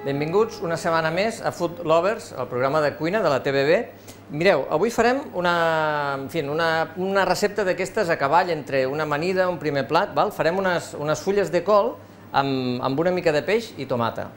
Benvinguts una setmana més a Food Lovers, el programa de cuina de la TVB. Mireu, avui farem una recepta d'aquestes a cavall entre una amanida, un primer plat. Farem unes fulles de col amb una mica de peix i tomata.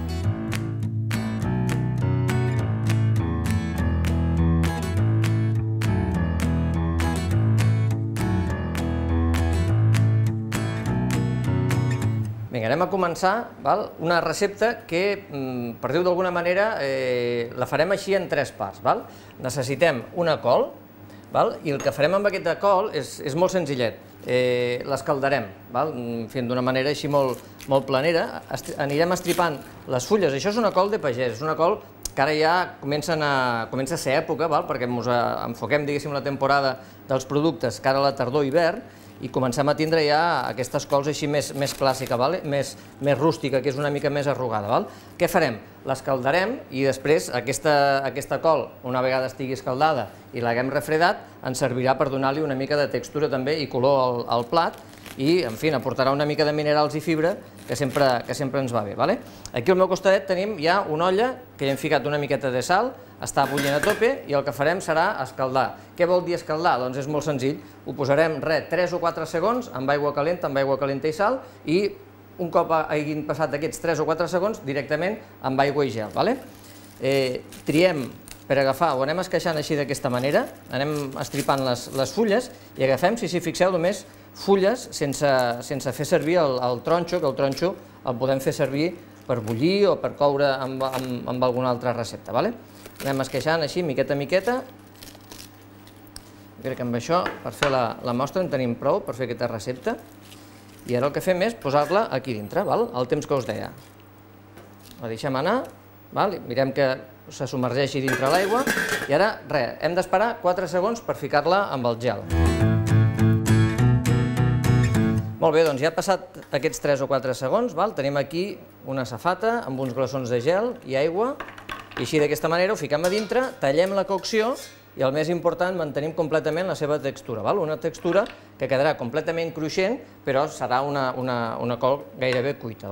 Vinga, anem a començar una recepta que, per dir-ho d'alguna manera, la farem així en tres parts. Necessitem una col, i el que farem amb aquesta col és molt senzillet. L'escaldarem d'una manera així molt planera. Anirem estripant les fulles. Això és una col de pagès, és una col que ara ja comença a ser època, perquè ens enfoquem, diguéssim, la temporada dels productes cara a la tardor-hivern, i comencem a tindre ja aquestes cols així més clàssica, més rústica, que és una mica més arrugada. Què farem? L'escaldarem i després aquesta col, una vegada estigui escaldada i l'haguem refredat, ens servirà per donar-li una mica de textura també i color al plat i, en fi, aportarà una mica de minerals i fibra que sempre ens va bé. Aquí al meu costadet tenim ja una olla que hi hem ficat una miqueta de sal, està bullint a tope i el que farem serà escaldar. Què vol dir escaldar? Doncs és molt senzill. Ho posarem 3 o 4 segons amb aigua calenta i sal i un cop hagin passat aquests 3 o 4 segons directament amb aigua i gel. Triem per agafar, ho anem esqueixant així d'aquesta manera, anem estripant les fulles i agafem, si fixeu, només fulles sense fer servir el tronxo, que el tronxo el podem fer servir per bullir o per coure amb alguna altra recepta. Anem esqueixant així, miqueta a miqueta. Crec que amb això, per fer la mostra, en tenim prou per fer aquesta recepta. I ara el que fem és posar-la aquí dintre, el temps que us deia. La deixem anar, mirem que se submergeixi dintre l'aigua i ara, res, hem d'esperar 4 segons per ficar-la amb el gel. Molt bé, doncs ja han passat aquests 3 o 4 segons, tenim aquí una safata amb uns glaçons de gel i aigua, i així d'aquesta manera ho fiquem a dintre, tallem la cocció i el més important, mantenim completament la seva textura, una textura que quedarà completament cruixent, però serà una col gairebé cuita.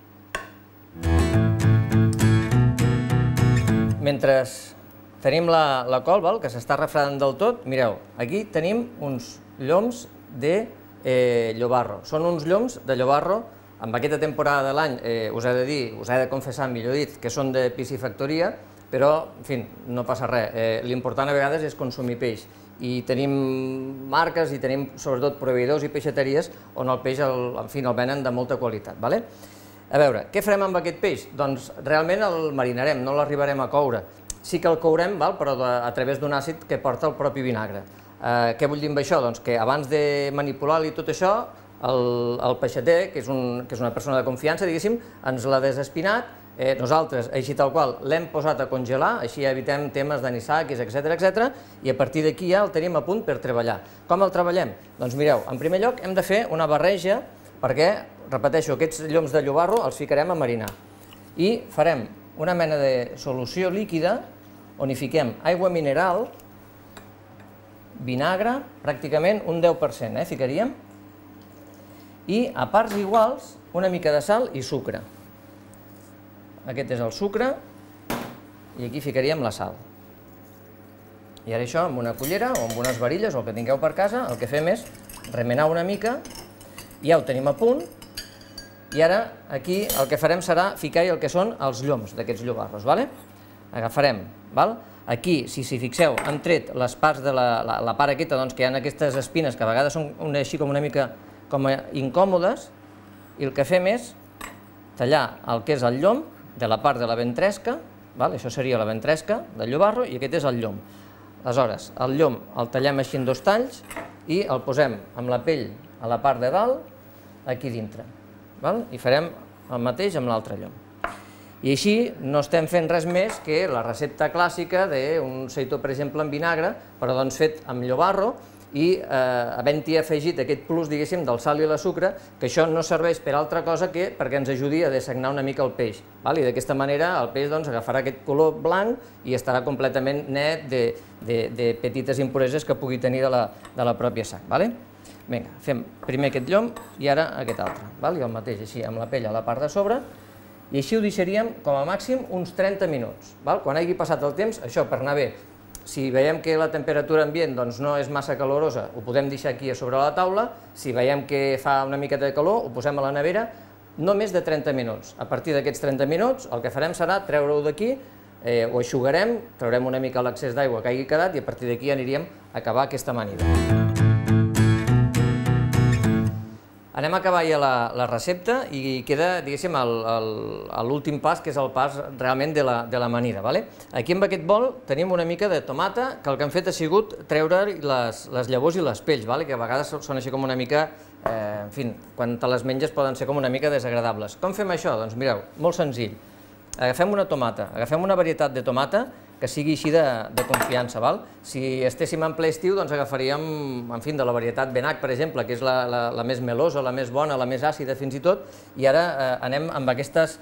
Mentre tenim la col, que s'està refredant del tot, mireu, aquí tenim uns lloms de llobarro. Són uns lloms de llobarro, amb aquesta temporada de l'any us he de dir, us he de confessar, millor dit, que són de piscifactoria, però, en fi, no passa res. L'important a vegades és consumir peix. I tenim marques i tenim, sobretot, proveïdors i peixateries on el peix, en fi, el venen de molta qualitat. A veure, què farem amb aquest peix? Doncs realment el marinarem, no l'arribarem a coure. Sí que el courem, però a través d'un àcid que porta el propi vinagre. Què vull dir amb això? Doncs que abans de manipular-li tot això, el peixater, que és una persona de confiança, diguéssim, ens l'ha desespinat. Nosaltres, així tal qual, l'hem posat a congelar, així evitem temes d'anisakis, etc. I a partir d'aquí ja el tenim a punt per treballar. Com el treballem? Doncs mireu, en primer lloc hem de fer una barreja perquè, repeteixo, aquests lloms de llobarro els ficarem a marinar. I farem una mena de solució líquida on hi fiquem aigua mineral, vinagre, pràcticament un 10%, ficaríem, i a parts iguals una mica de sal i sucre. Aquest és el sucre i aquí ficaríem la sal. I ara això amb una cullera o amb unes varilles o el que tingueu per casa, el que fem és remenar una mica, ja ho tenim a punt, i ara aquí el que farem serà ficar-hi el que són els lloms d'aquests llobarros. Agafarem, aquí, si fixeu, han tret les parts de la part aquesta, que hi ha aquestes espines que a vegades són així com una mica incòmodes, i el que fem és tallar el que és el llom de la part de la ventresca, això seria la ventresca del llobarro, i aquest és el llom. Aleshores, el llom el tallem així en 2 talls i el posem amb la pell a la part de dalt, aquí dintre. I farem el mateix amb l'altre llom. I així no estem fent res més que la recepta clàssica d'un seitó, per exemple, en vinagre, però fet amb llobarro, i havent-hi afegit aquest plus, diguéssim, del sal i la sucre, que això no serveix per altra cosa que perquè ens ajudi a dessagnar una mica el peix. I d'aquesta manera el peix agafarà aquest color blanc i estarà completament net de petites impureses que pugui tenir de la pròpia sang. Vinga, fem primer aquest llom i ara aquest altre. I el mateix, així, amb la pell a la part de sobre, i així ho deixaríem com a màxim uns 30 minuts. Quan hagi passat el temps, això per anar bé, si veiem que la temperatura ambient no és massa calorosa, ho podem deixar aquí a sobre la taula, si veiem que fa una miqueta de calor, ho posem a la nevera, no més de 30 minuts. A partir d'aquests 30 minuts, el que farem serà treure-ho d'aquí, ho eixugarem, traurem una mica l'excés d'aigua que hagi quedat i a partir d'aquí aniríem a acabar aquesta amanida. Anem a acabar ja la recepta i queda, diguéssim, l'últim pas, que és el pas realment de l'amanida. Aquí amb aquest bol tenim una mica de tomata, que el que hem fet ha sigut treure les llavors i les pells, que a vegades són així com una mica, en fi, quan te les menges poden ser com una mica desagradables. Com fem això? Doncs mireu, molt senzill. Agafem una tomata, agafem una varietat de tomata que sigui així de confiança. Si estéssim en ple estiu, doncs agafaríem, en fi, de la varietat Benac, per exemple, que és la més melosa, la més bona, la més àcida fins i tot, i ara anem amb aquestes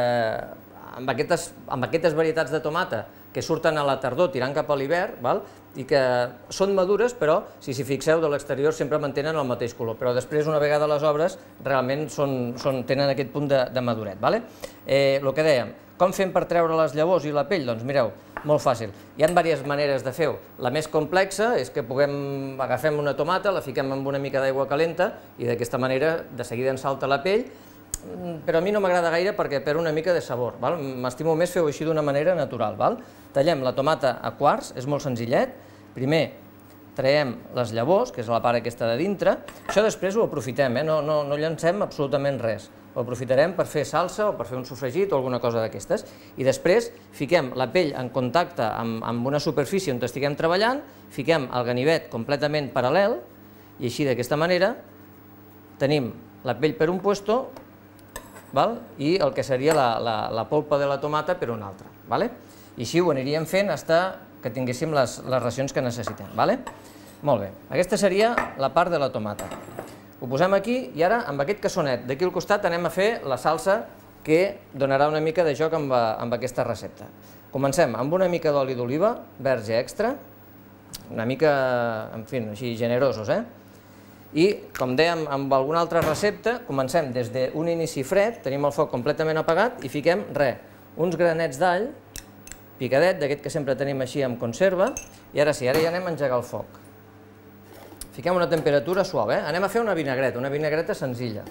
varietats de tomata que surten a la tardor tirant cap a l'hivern, i que són madures, però, si s'hi fixeu, de l'exterior sempre mantenen el mateix color, però després, una vegada les obres, realment tenen aquest punt de maduret. El que dèiem, com fem per treure les llavors i la pell? Doncs mireu, molt fàcil. Hi ha diverses maneres de fer-ho. La més complexa és que agafem una tomata, la fiquem amb una mica d'aigua calenta i d'aquesta manera de seguida en salta la pell, però a mi no m'agrada gaire perquè perd una mica de sabor. M'estimo més fer-ho així d'una manera natural. Tallem la tomata a quarts, és molt senzillet. Primer traiem les llavors, que és la part aquesta de dintre. Això després ho aprofitem, no llancem absolutament res. Ho aprofitarem per fer salsa o per fer un sofregit o alguna cosa d'aquestes. I després fiquem la pell en contacte amb una superfície on estiguem treballant, fiquem el ganivet completament paral·lel i així d'aquesta manera tenim la pell per un puesto i el que seria la polpa de la tomata per un altre. I així ho aniríem fent fins que tinguéssim les racions que necessitem. Molt bé, aquesta seria la part de la tomata. Ho posem aquí i ara amb aquest cassonet d'aquí al costat anem a fer la salsa que donarà una mica de joc amb aquesta recepta. Comencem amb una mica d'oli d'oliva, verge extra, una mica, en fi, així generosos, i, com dèiem amb alguna altra recepta, comencem des d'un inici fred, tenim el foc completament apagat i fiquem, uns granets d'all, picadet, d'aquest que sempre tenim així amb conserva, i ara sí, ara ja anem a engegar el foc. Fiquem una temperatura suau, anem a fer una vinagreta senzilla.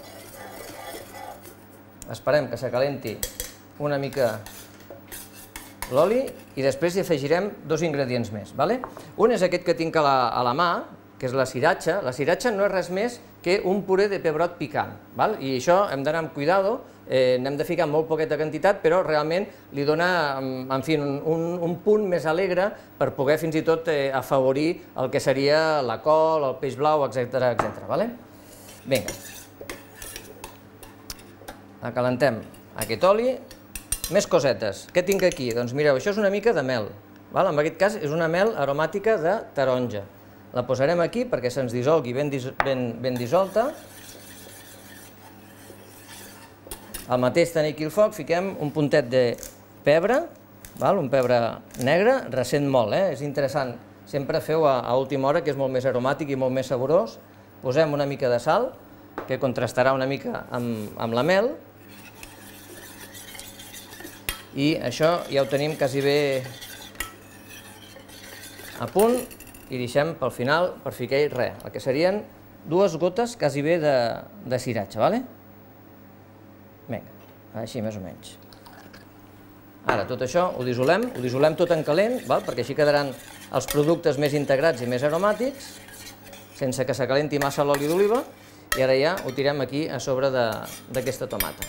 Esperem que s'acalenti una mica l'oli i després hi afegirem dos ingredients més. Un és aquest que tinc a la mà, que és la sriracha. La sriracha no és res més que un puré de pebrot picant, i això hem d'anar amb cuidado, n'hem de ficar molt poqueta quantitat, però realment li dona, en fi, un punt més alegre per poder fins i tot afavorir el que seria la col, el peix blau, etc. Vinga, acalentem aquest oli. Més cosetes. Què tinc aquí? Doncs mireu, això és una mica de mel. En aquest cas és una mel aromàtica de taronja. La posarem aquí perquè se'ns dissolgui ben dissolta. Al mateix tenir aquí el foc fiquem un puntet de pebre, un pebre negre, recent molt, és interessant. Sempre feu a última hora, que és molt més aromàtic i molt més saborós. Posem una mica de sal, que contrastarà una mica amb la mel. I això ja ho tenim quasi bé a punt i deixem pel final per ficar-hi res, el que serien 2 gotes quasi bé de sriracha, Vinga, així més o menys. Ara tot això ho dissolem tot en calent, perquè així quedaran els productes més integrats i més aromàtics, sense que s'acalenti massa l'oli d'oliva, i ara ja ho tirem aquí a sobre d'aquesta tomata.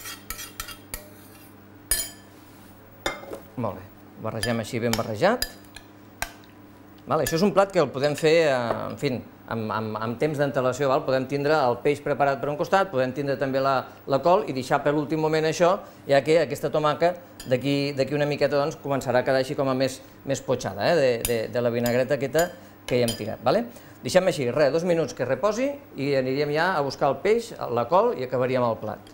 Molt bé, barregem així ben barrejat. Això és un plat que el podem fer, en fi, amb temps d'antelació. Podem tindre el peix preparat per un costat, podem tindre també la col i deixar per l'últim moment això, ja que aquesta tomaca d'aquí una miqueta començarà a quedar així com a més potxada de la vinagreta aquesta que ja hem tirat. Deixem així, 2 minuts que reposi i aniríem ja a buscar el peix, la col i acabaríem el plat.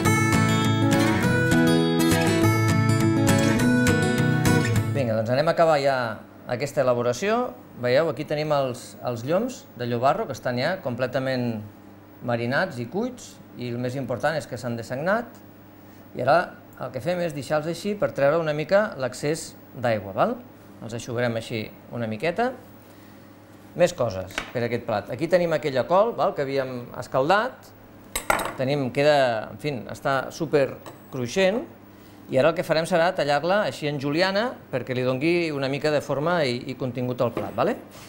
Vinga, doncs anem a acabar ja aquesta elaboració. Veieu, aquí tenim els lloms de llobarro que estan ja completament marinats i cuits i el més important és que s'han dessagnat. I ara el que fem és deixar-los així per treure una mica l'excés d'aigua. Els eixugarem així una miqueta. Més coses per a aquest plat. Aquí tenim aquella col que havíem escaldat. Queda, en fi, està super cruixent. I ara el que farem serà tallar-la així en juliana perquè li doni una mica de forma i contingut al plat.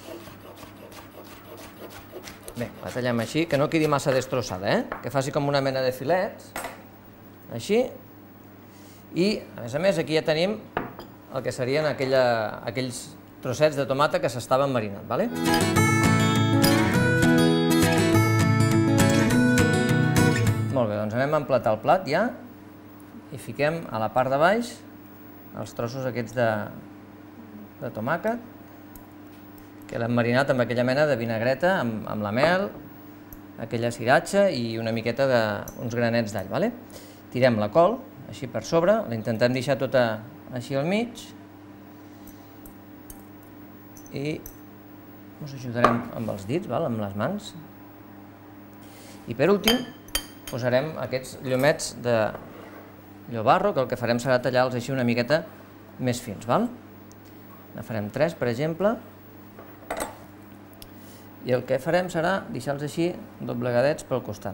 Bé, la tallem així, que no quedi massa destrossada, que faci com una mena de filets, així. I, a més, aquí ja tenim el que serien aquells trossets de tomata que s'estaven marinant. Molt bé, doncs anem a emplatar el plat ja i fiquem a la part de baix els trossos aquests de tomàquet que l'hem marinat amb aquella mena de vinagreta, amb la mel, aquella ciratxa i una miqueta d'uns granets d'all. Tirem la col així per sobre, la intentem deixar tota així al mig i ens ajudarem amb els dits, amb les mans. I per últim posarem aquests llomets de llobarro, que el que farem serà tallar-los així una miqueta més fins. Ne farem 3, per exemple, i el que farem serà deixar-los així doblegadets pel costat.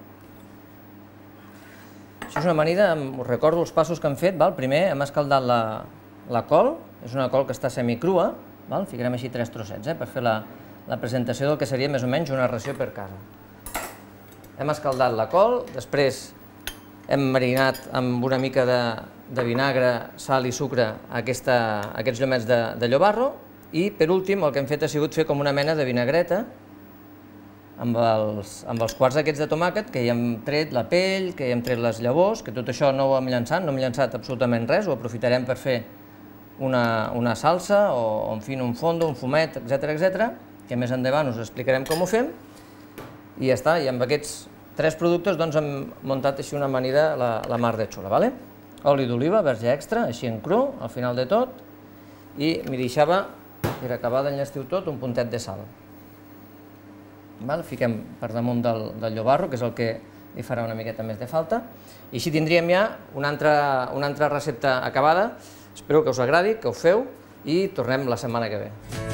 Això és una amanida, us recordo els passos que hem fet. Primer hem escaldat la col, és una col que està semicrua, ficarem així 3 trossets per fer la presentació del que seria més o menys una ració per casa. Hem escaldat la col, després hem marinat amb una mica de vinagre, sal i sucre aquests llomets de llobarro i per últim el que hem fet ha sigut fer com una mena de vinagreta amb els quarts aquests de tomàquet que hi hem tret la pell, que hi hem tret les llavors, que tot això no ho hem llançat, no hem llançat absolutament res, ho aprofitarem per fer una salsa o en fi un fondo, un fumet, etc., que més endavant us explicarem com ho fem i ja està, i amb aquests 3 productes hem muntat així una amanida la mar de xula. Oli d'oliva, verge extra, així en cru, al final de tot, i m'hi deixava, per acabar d'enllestir tot, un puntet de sal. Fiquem per damunt del llobarro, que és el que li farà una miqueta més de falta, i així tindríem ja una altra recepta acabada. Espero que us agradi, que ho feu, i tornem la setmana que ve.